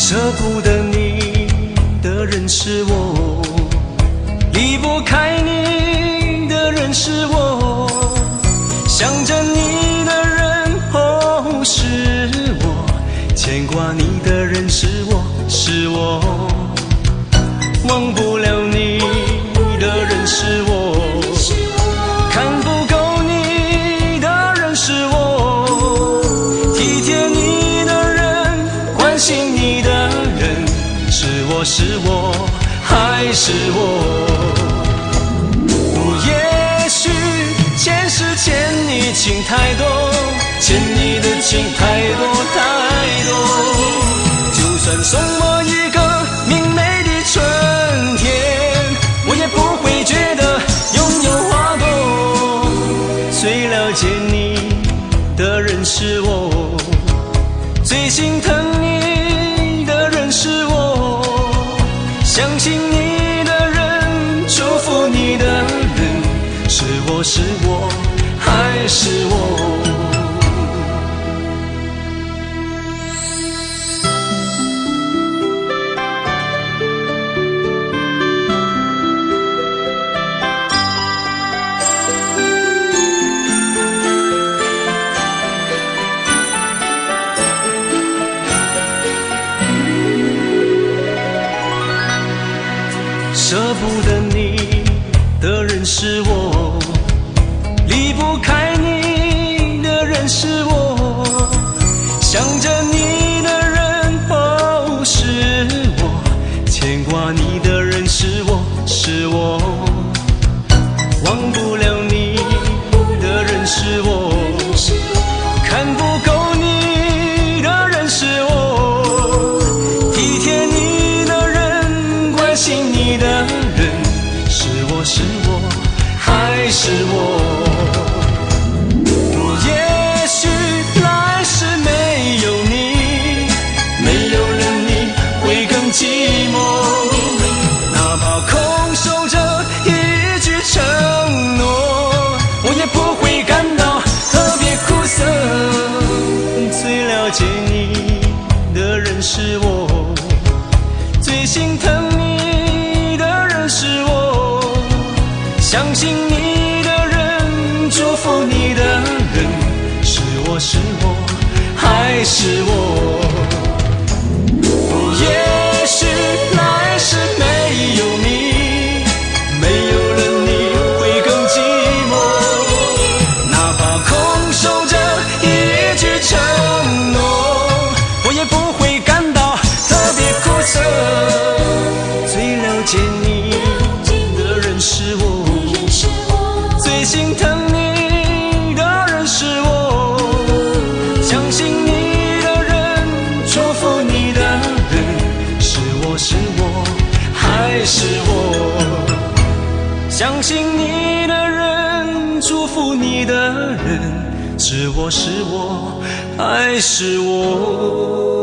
舍不得你的人是我，离不开你的人是我，想着你的人哦是我，牵挂你的人是我，是我，忘不了你的人是我，看不够你的人是我，体贴你的人，关心你的人是我，是我，还是我。也许前世欠你情太多，欠你的情太多太多，就算送我一个明媚的春天，我也不会觉得拥有花朵。最了解你的人是我，最心疼你的人是我，相信你的人，祝福你的人是我，是我，还是我。舍不得你的人是我，离不开你的人是我，想着你的人哦是我，牵挂你的人是我，是我，忘不了你的人是我，看不够你的人是我，体贴你的人，关心你的人是我，是我，还是我。也许来世没有你，没有了你会更寂寞，哪怕空守着一句承诺，我也不会感到特别苦涩。最了解你的人是我，最心疼你的人是我，相信你的人，祝福你的人是我，是我，还是我。也许来世没有你，没有了你会更寂寞，哪怕空守着一句承诺，我也不会感到特别苦涩。最了解你的人是我，最心疼你的人是我，相信你的人，祝福你的人是我，是我，还是我。相信你的人，祝福你的人是我，是我，还是我。